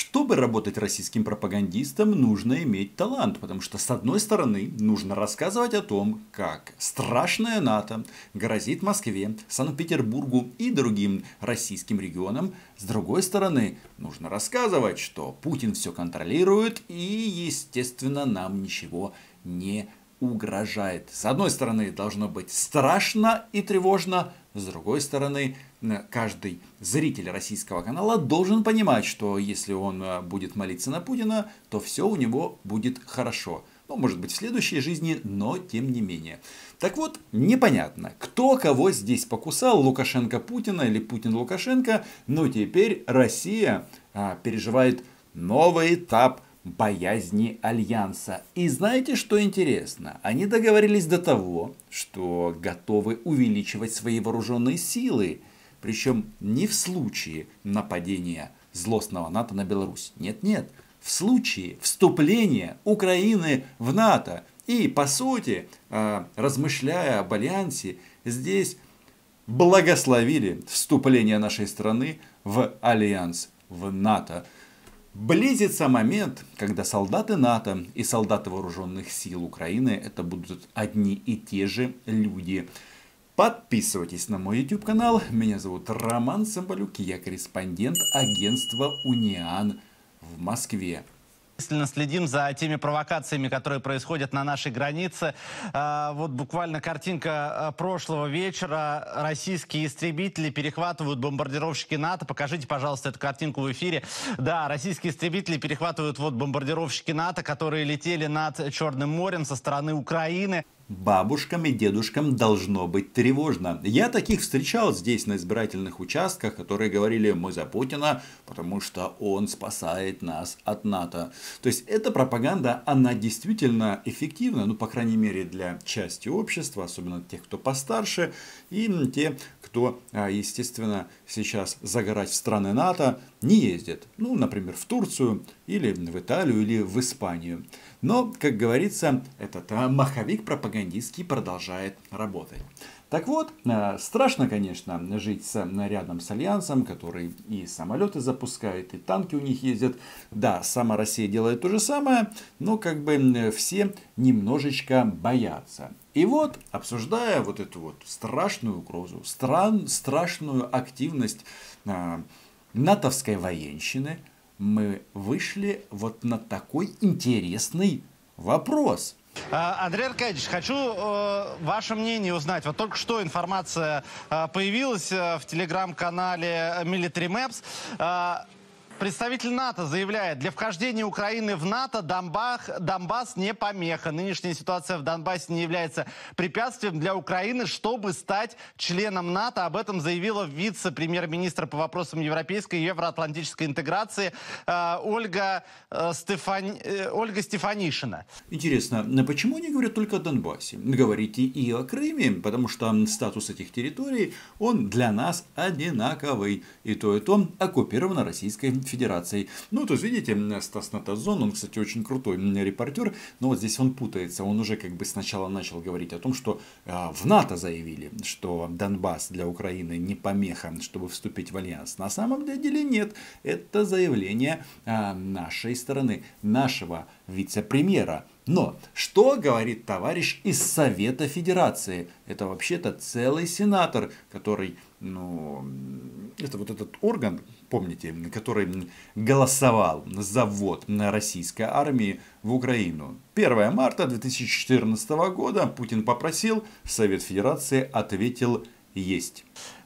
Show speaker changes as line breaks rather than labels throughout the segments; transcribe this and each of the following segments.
Чтобы работать российским пропагандистом, нужно иметь талант, потому что с одной стороны нужно рассказывать о том, как страшная НАТО грозит Москве, Санкт-Петербургу и другим российским регионам. С другой стороны нужно рассказывать, что Путин все контролирует и, естественно, нам ничего не угрожает. С одной стороны должно быть страшно и тревожно, с другой стороны каждый зритель российского канала должен понимать, что если он будет молиться на Путина, то все у него будет хорошо. Ну, может быть, в следующей жизни, но тем не менее. Так вот, непонятно, кто кого здесь покусал, Лукашенко Путина или Путин Лукашенко, но теперь Россия переживает новый этап боязни альянса. И знаете, что интересно? Они договорились до того, что готовы увеличивать свои вооруженные силы. Причем не в случае нападения злостного НАТО на Беларусь. Нет-нет. В случае вступления Украины в НАТО. И по сути, размышляя об альянсе, здесь благословили вступление нашей страны в альянс, в НАТО. Близится момент, когда солдаты НАТО и солдаты вооруженных сил Украины это будут одни и те же люди. Подписывайтесь на мой YouTube канал. Меня зовут Роман Самбалюк. Я корреспондент агентства Униан в Москве.
Пристально следим за теми провокациями, которые происходят на нашей границе. Вот буквально картинка прошлого вечера. Российские истребители перехватывают бомбардировщики НАТО. Покажите, пожалуйста, эту картинку в эфире. Да, российские истребители перехватывают вот бомбардировщики НАТО, которые летели над Черным морем со стороны Украины.
Бабушкам и дедушкам должно быть тревожно. Я таких встречал здесь на избирательных участках, которые говорили: мы за Путина, потому что он спасает нас от НАТО. То есть эта пропаганда, она действительно эффективна, ну по крайней мере для части общества, особенно тех, кто постарше, и те, кто, естественно, сейчас загорать в страны НАТО не ездит. Ну, например, в Турцию, или в Италию, или в Испанию. Но, как говорится, этот маховик пропагандистский продолжает работать. Так вот, страшно, конечно, жить рядом с Альянсом, который и самолеты запускает, и танки у них ездят. Да, сама Россия делает то же самое, но как бы все немножечко боятся. И вот, обсуждая вот эту вот страшную угрозу, страшную активность натовской военщины, мы вышли вот на такой интересный вопрос.
Андрей Аркадьевич, хочу ваше мнение узнать. Вот только что информация появилась в телеграм-канале Military Maps. Представитель НАТО заявляет: для вхождения Украины в НАТО Донбасс не помеха. Нынешняя ситуация в Донбассе не является препятствием для Украины, чтобы стать членом НАТО. Об этом заявила вице-премьер-министр по вопросам европейской и евроатлантической интеграции Ольга Стефанишина.
Интересно, почему они говорят только о Донбассе? Говорите и о Крыме, потому что статус этих территорий, он для нас одинаковый. И то оккупировано Российской Федерацией. Ну, то есть, видите, Стас Натазон, он, кстати, очень крутой репортер, но вот здесь он путается. Он уже как бы сначала начал говорить о том, что в НАТО заявили, что Донбасс для Украины не помеха, чтобы вступить в альянс. На самом деле нет. Это заявление нашей стороны, нашего вице-премьера. Но что говорит товарищ из Совета Федерации? Это вообще-то целый сенатор, который, это вот этот орган, помните, который голосовал за ввод российской армии в Украину. 1 марта 2014 года Путин попросил, Совет Федерации ответил: есть.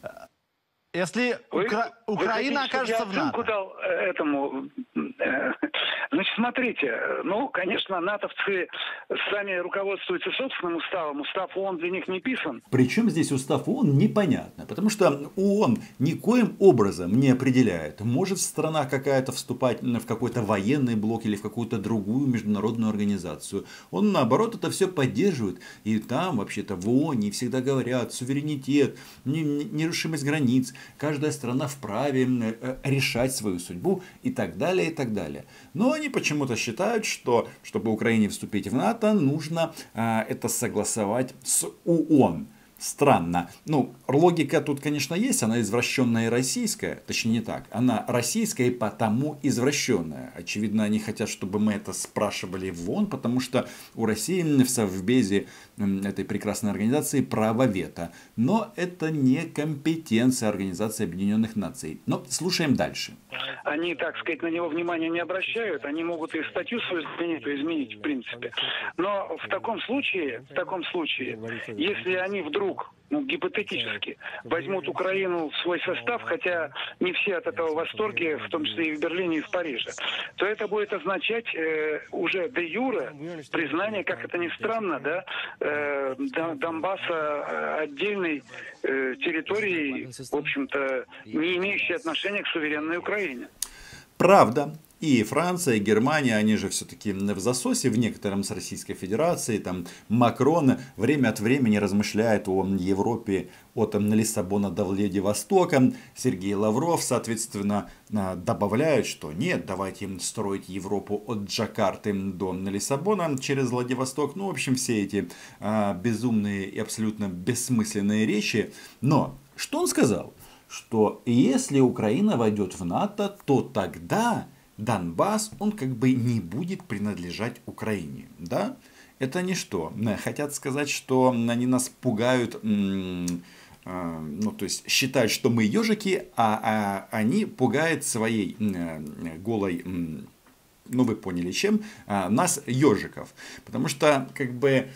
Если Украина окажется в НАТО.
Дал этому. Значит, смотрите, конечно, натовцы сами руководствуются собственным уставом. Устав ООН для них не писан.
Причем здесь устав ООН непонятно, потому что ООН никоим образом не определяет, может страна какая-то вступать в какой-то военный блок или в какую-то другую международную организацию. Он, наоборот, это все поддерживает. И там, вообще-то, в ООН не всегда говорят: суверенитет, нерушимость границ, каждая страна вправе решать свою судьбу и так далее, и так далее. Но они почему-то считают, что чтобы Украине вступить в НАТО, нужно это согласовать с ООН. Странно. Ну, логика тут, конечно, есть, она извращенная и российская. Точнее, не так. Она российская и потому извращенная. Очевидно, они хотят, чтобы мы это спрашивали в ООН, потому что у России в Совбезе этой прекрасной организации право вето. Но это не компетенция Организации Объединенных Наций. Но слушаем дальше.
Они, так сказать, на него внимания не обращают, они могут и статью свою изменить, в принципе. Но в таком случае, если они вдруг, гипотетически, возьмут Украину в свой состав, хотя не все от этого в восторге, в том числе и в Берлине, и в Париже, то это будет означать уже де юре признание, как это ни странно, да, Донбасса отдельной территории, в общем-то, не имеющей отношения к суверенной Украине.
Правда. И Франция, и Германия, они же все-таки в засосе, в некотором с Российской Федерацией. Там Макрон время от времени размышляет о Европе от Лиссабона до Владивостока. Сергей Лавров, соответственно, добавляет, что нет, давайте строить Европу от Джакарты до Лиссабона через Владивосток. Ну, в общем, все эти безумные и абсолютно бессмысленные речи. Но что он сказал? Что если Украина войдет в НАТО, то тогда Донбасс, он как бы не будет принадлежать Украине, да? Это не что. Хотят сказать, что они нас пугают, ну, то есть считают, что мы ежики, а они пугают своей голой, ну, вы поняли чем, нас ежиков. Потому что, как бы,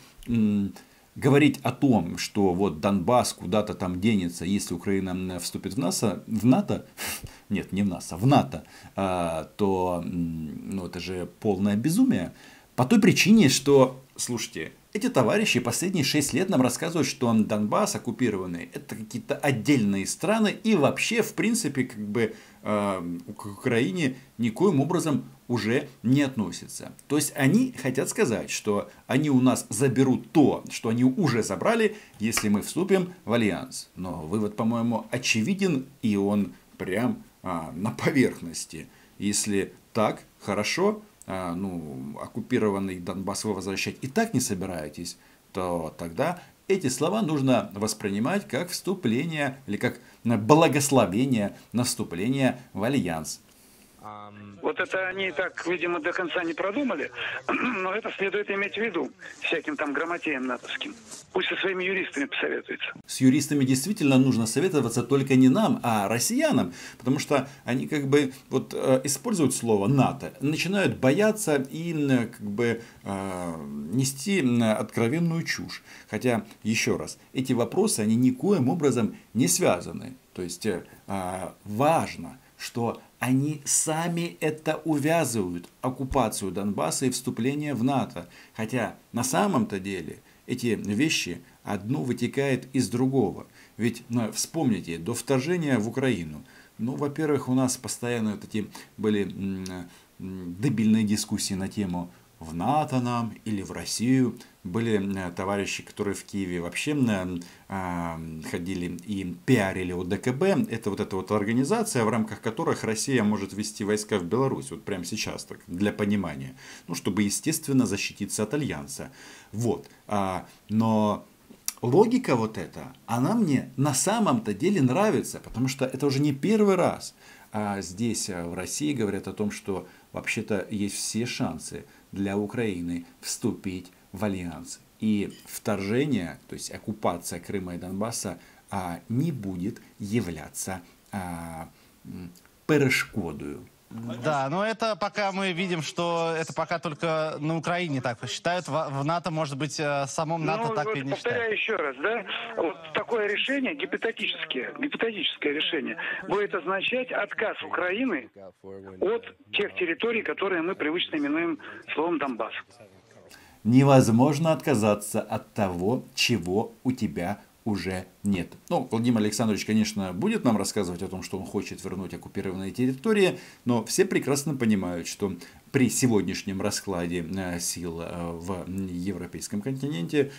говорить о том, что вот Донбасс куда-то там денется, если Украина вступит в НАТО, нет, не в НАТО, то ну, это же полное безумие. По той причине, что, слушайте, эти товарищи последние 6 лет нам рассказывают, что Донбасс оккупированный, это какие-то отдельные страны, и вообще, в принципе, как бы к Украине никоим образом уже не относятся. То есть они хотят сказать, что они у нас заберут то, что они уже забрали, если мы вступим в альянс. Но вывод, по-моему, очевиден, и он прям на поверхности. Если так, хорошо, оккупированный Донбасс вы возвращать и так не собираетесь, то тогда эти слова нужно воспринимать как вступление или как благословение на вступление в альянс.
Вот это они так, видимо, до конца не продумали, но это следует иметь в виду всяким там грамотеям натовским. Пусть со своими юристами посоветуются.
С юристами действительно нужно советоваться только не нам, а россиянам, потому что они как бы вот используют слово НАТО, начинают бояться и как бы нести откровенную чушь. Хотя, еще раз, эти вопросы, они никоим образом не связаны. То есть важно, что они сами это увязывают, оккупацию Донбасса и вступление в НАТО. Хотя на самом-то деле эти вещи одно вытекает из другого. Ведь вспомните, до вторжения в Украину, во-первых, у нас постоянно вот эти были дебильные дискуссии на тему в НАТО нам или в Россию. Были товарищи, которые в Киеве вообще ходили и пиарили ОДКБ. Это вот эта вот организация, в рамках которых Россия может ввести войска в Беларусь. Вот прямо сейчас, так, для понимания. Чтобы, естественно, защититься от альянса. Вот. Но логика вот эта, она мне на самом-то деле нравится. Потому что это уже не первый раз. Здесь, в России, говорят о том, что вообще-то есть все шансы для Украины вступить в альянс. И вторжение, то есть оккупация Крыма и Донбасса не будет являться перешкодою.
Да, но это пока мы видим, что это пока только на Украине так считают. В НАТО, может быть, самом НАТО так и не считают.
Повторяю еще раз, да, вот такое решение, гипотетическое решение, будет означать отказ Украины от тех территорий, которые мы привычно именуем словом Донбасс.
Невозможно отказаться от того, чего у тебя уже нет. Владимир Александрович, конечно, будет нам рассказывать о том, что он хочет вернуть оккупированные территории, но все прекрасно понимают, что при сегодняшнем раскладе сил в европейском континенте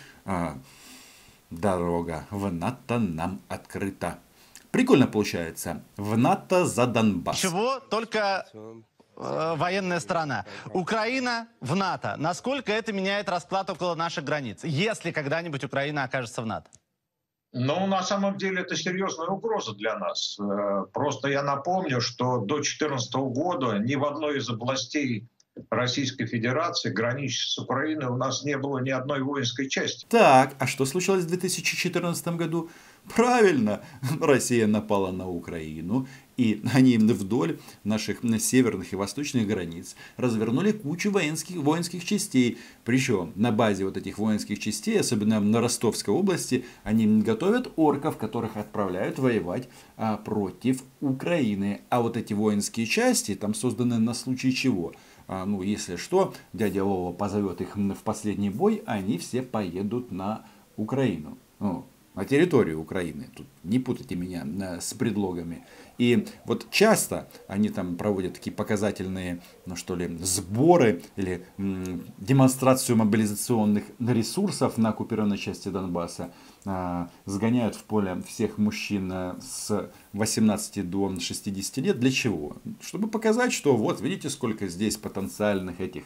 дорога в НАТО нам открыта. Прикольно получается. В НАТО за Донбасс.
Чего только военная сторона. Украина в НАТО. Насколько это меняет расклад около наших границ, если когда-нибудь Украина окажется в НАТО?
Ну, на самом деле это серьезная угроза для нас. Просто я напомню, что до 2014 года ни в одной из областей Российской Федерации, граничащей с Украиной, у нас не было ни одной воинской части.
Так, а что случилось в 2014 году? Правильно, Россия напала на Украину, и они вдоль наших северных и восточных границ развернули кучу воинских частей. Причем на базе вот этих воинских частей, особенно на Ростовской области, они готовят орков, которых отправляют воевать против Украины. А вот эти воинские части там созданы на случай чего? Ну, если что, дядя Вова позовет их в последний бой, они все поедут на Украину. Ну, на территорию Украины. Тут не путайте меня с предлогами. И вот часто они там проводят такие показательные, ну что ли, сборы или демонстрацию мобилизационных ресурсов на оккупированной части Донбасса. Сгоняют в поле всех мужчин с 18 до 60 лет. Для чего? Чтобы показать, что вот видите, сколько здесь потенциальных этих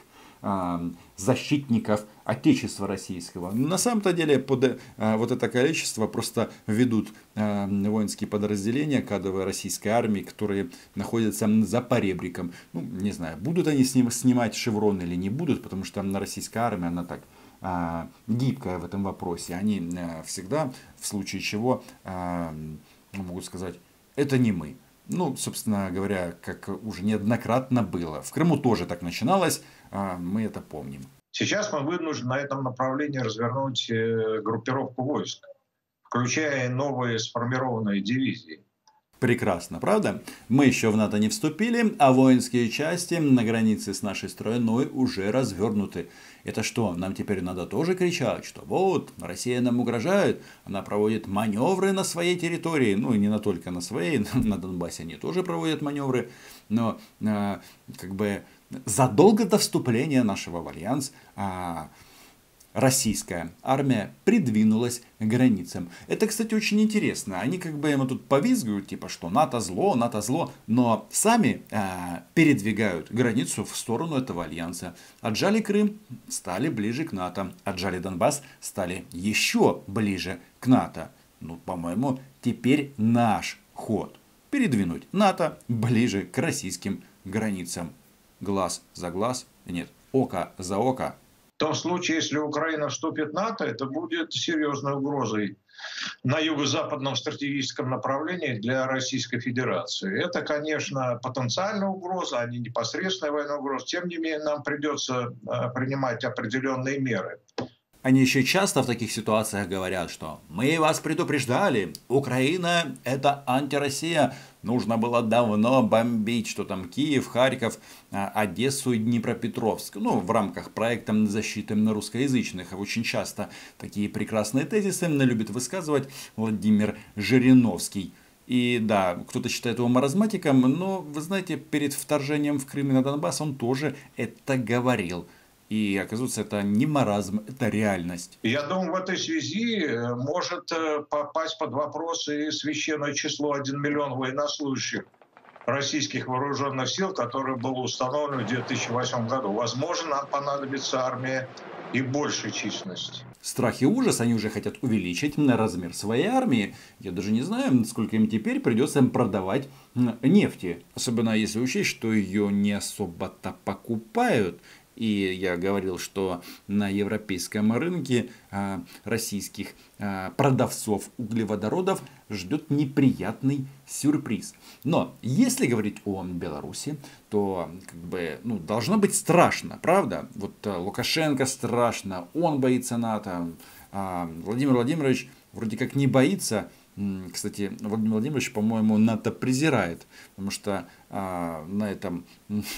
защитников Отечества российского. На самом-то деле под вот это количество просто ведут воинские подразделения кадровой российской армии, которые находятся за поребриком. Ну, не знаю, будут они снимать шеврон или не будут, потому что российская армия, она так гибкая в этом вопросе. Они всегда, в случае чего, могут сказать, это не мы. Ну, собственно говоря, как уже неоднократно было. В Крыму тоже так начиналось, мы это помним.
Сейчас мы вынуждены на этом направлении развернуть группировку войск, включая новые сформированные дивизии.
Прекрасно, правда? Мы еще в НАТО не вступили, а воинские части на границе с нашей страной уже развернуты. Это что, нам теперь надо тоже кричать, что вот, Россия нам угрожает, она проводит маневры на своей территории, ну и не только на своей, на Донбассе они тоже проводят маневры, но как бы задолго до вступления нашего в альянс российская армия придвинулась к границам. Это, кстати, очень интересно. Они как бы ему тут повизгивают, типа, что НАТО зло, но сами передвигают границу в сторону этого альянса. Отжали Крым, стали ближе к НАТО. Отжали Донбасс, стали еще ближе к НАТО. Ну, по-моему, теперь наш ход. Передвинуть НАТО ближе к российским границам. Глаз за глаз, нет, око за око.
В том случае, если Украина вступит в НАТО, это будет серьезной угрозой на юго-западном стратегическом направлении для Российской Федерации. Это, конечно, потенциальная угроза, а не непосредственная военная угроза. Тем не менее, нам придется принимать определенные меры.
Они еще часто в таких ситуациях говорят, что мы вас предупреждали, Украина это антироссия, нужно было давно бомбить, что там Киев, Харьков, Одессу и Днепропетровск. Ну, в рамках проекта защиты русскоязычных. Очень часто такие прекрасные тезисы любит высказывать Владимир Жириновский. И да, кто-то считает его маразматиком, но, вы знаете, перед вторжением в Крым и на Донбасс он тоже это говорил. И, оказывается, это не маразм, это реальность.
Я думаю, в этой связи может попасть под вопрос и священное число 1 миллион военнослужащих российских вооруженных сил, которое было установлено в 2008 году. Возможно, нам понадобится армия и большей численности.
Страх и ужас, они уже хотят увеличить на размер своей армии. Я даже не знаю, сколько им теперь придется продавать нефти. Особенно если учесть, что ее не особо-то покупают. И я говорил, что на европейском рынке российских продавцов углеводородов ждет неприятный сюрприз. Но если говорить о Беларуси, то как бы, должно быть страшно, правда? Вот Лукашенко страшно, он боится НАТО, Владимир Владимирович вроде как не боится. Кстати, Владимир Владимирович, по-моему, НАТО презирает, потому что на этом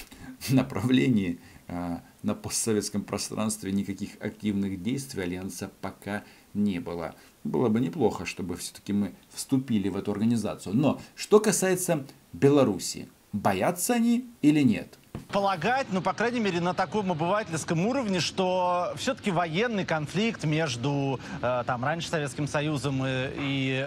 направлении, на постсоветском пространстве никаких активных действий Альянса пока не было. Было бы неплохо, чтобы все-таки мы вступили в эту организацию. Но что касается Беларуси, боятся они или нет?
Полагать, по крайней мере, на таком обывательском уровне, что все-таки военный конфликт между раньше Советским Союзом и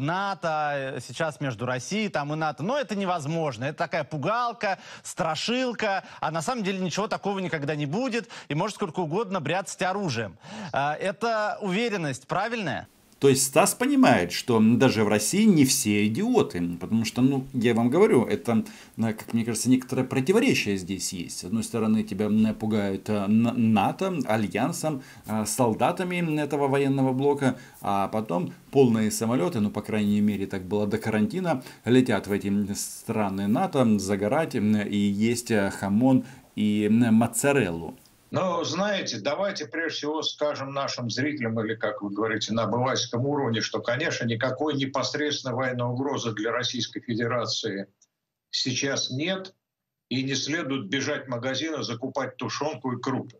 НАТО, сейчас между Россией и НАТО, но это невозможно. Это такая пугалка, страшилка, а на самом деле ничего такого никогда не будет, и может сколько угодно бряцать оружием. Это уверенность правильная?
То есть Стас понимает, что даже в России не все идиоты. Потому что, ну, я вам говорю, это, как мне кажется, некоторое противоречие здесь есть. С одной стороны, тебя пугают НАТО, альянсом, солдатами этого военного блока, а потом полные самолеты, ну, по крайней мере, так было до карантина, летят в эти страны НАТО загорать и есть хамон и моцареллу.
Но, знаете, давайте прежде всего скажем нашим зрителям, или, как вы говорите, на обывательском уровне, что, конечно, никакой непосредственной военной угрозы для Российской Федерации сейчас нет, и не следует бежать в магазин и закупать тушенку и крупы.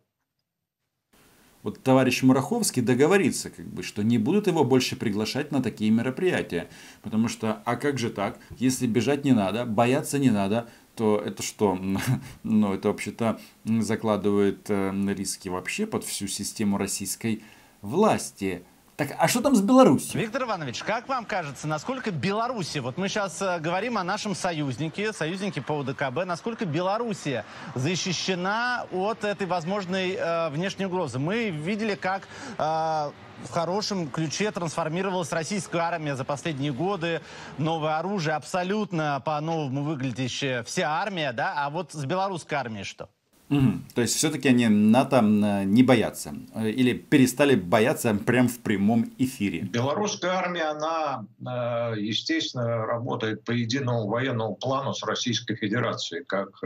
Вот товарищ Мураховский договорится, как бы, что не будут его больше приглашать на такие мероприятия. Потому что, а как же так, если бежать не надо, бояться не надо, то это что? Ну, это вообще-то закладывает риски вообще под всю систему российской власти. Так, а что там с Беларусью?
Виктор Иванович, как вам кажется, насколько Белоруссия, вот мы сейчас говорим о нашем союзнике по УДКБ, насколько Белоруссия защищена от этой возможной внешней угрозы? Мы видели, как в хорошем ключе трансформировалась российская армия за последние годы, новое оружие, абсолютно по-новому выглядящая вся армия, да, а вот с белорусской армией что?
То есть все-таки они НАТО не боятся или перестали бояться прямо в прямом эфире.
Белорусская армия, она, естественно, работает по единому военному плану с Российской Федерацией, как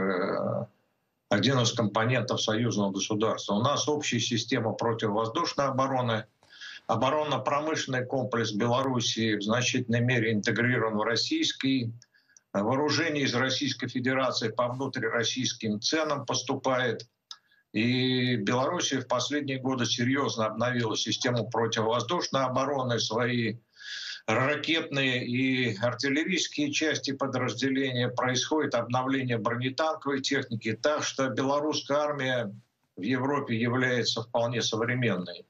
один из компонентов союзного государства. У нас общая система противовоздушной обороны, оборонно-промышленный комплекс Белоруссии в значительной мере интегрирован в российский. Вооружение из Российской Федерации по внутрироссийским ценам поступает. И Белоруссия в последние годы серьезно обновила систему противовоздушной обороны, свои ракетные и артиллерийские части подразделения. Происходит обновление бронетанковой техники. Так что белорусская армия в Европе является вполне современной.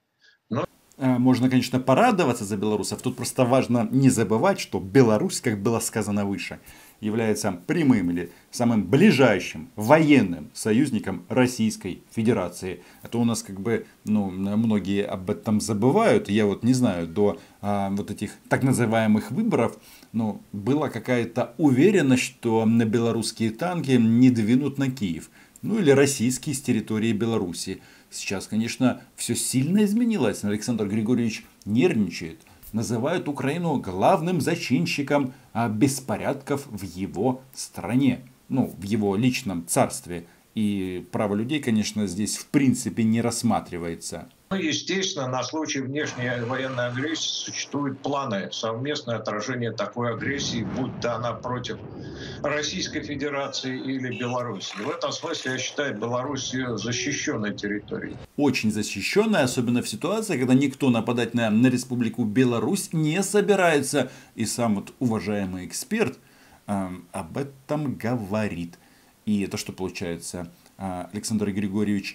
Можно, конечно, порадоваться за белорусов. Тут просто важно не забывать, что Беларусь, как было сказано выше, является прямым или самым ближайшим военным союзником Российской Федерации. Это у нас как бы, ну, многие об этом забывают. Я вот не знаю, до вот этих так называемых выборов, ну, была какая-то уверенность, что на белорусские танки не двинут на Киев. Ну или российские с территории Беларуси. Сейчас, конечно, все сильно изменилось. Александр Григорьевич нервничает. Называют Украину главным зачинщиком беспорядков в его стране. Ну, в его личном царстве. И право людей, конечно, здесь в принципе не рассматривается.
Ну, естественно, на случай внешней военной агрессии существуют планы совместное отражение такой агрессии, будь то она против Российской Федерации или Беларуси. В этом смысле я считаю Белоруссию защищенной территорией.
Очень защищенной, особенно в ситуации, когда никто нападать на Республику Беларусь не собирается. И сам вот уважаемый эксперт об этом говорит. И это что получается? Александр Григорьевич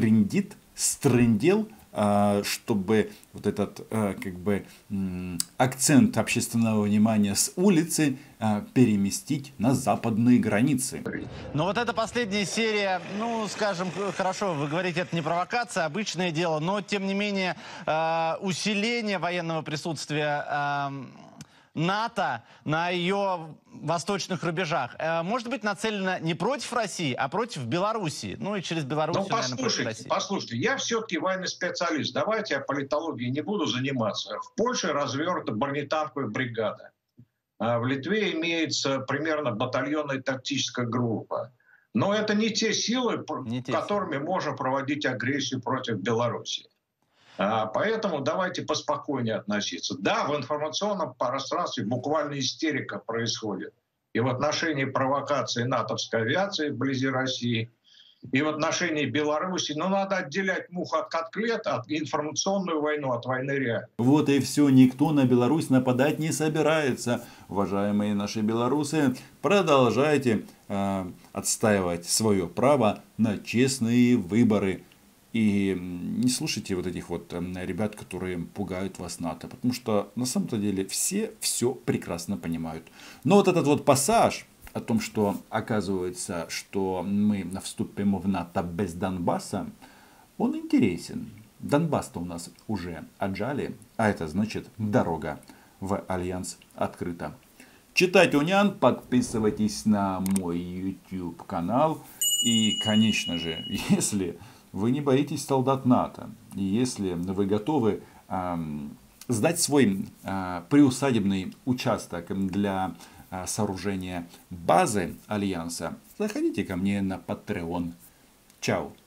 стрындел, чтобы вот этот как бы акцент общественного внимания с улицы переместить на западные границы.
Но вот эта последняя серия, ну, скажем, хорошо, вы говорите, это не провокация, обычное дело, но, тем не менее, усиление военного присутствия НАТО на ее восточных рубежах может быть нацелено не против России, а против Белоруссии. Ну и через Белоруссию, наверное, против России.
Послушайте, я все-таки военный специалист. Давайте я политологией не буду заниматься. В Польше развернута бронетанковая бригада. В Литве имеется примерно батальонная тактическая группа. Но это не те силы, которыми можно проводить агрессию против Беларуси. Поэтому давайте поспокойнее относиться. Да, в информационном пространстве буквально истерика происходит. И в отношении провокации натовской авиации вблизи России, и в отношении Беларуси. Но надо отделять мух от котлет, от информационную войну от войны реальной.
Вот и все. Никто на Беларусь нападать не собирается. Уважаемые наши белорусы, продолжайте отстаивать свое право на честные выборы. И не слушайте вот этих вот ребят, которые пугают вас НАТО. Потому что на самом-то деле все прекрасно понимают. Но вот этот вот пассаж о том, что оказывается, что мы вступим в НАТО без Донбасса, он интересен. Донбасс-то у нас уже отжали, а это значит дорога в Альянс открыта. Читайте Униан, подписывайтесь на мой YouTube канал. И, конечно же, если вы не боитесь солдат НАТО, и если вы готовы сдать свой приусадебный участок для сооружения базы Альянса, заходите ко мне на Patreon. Чао!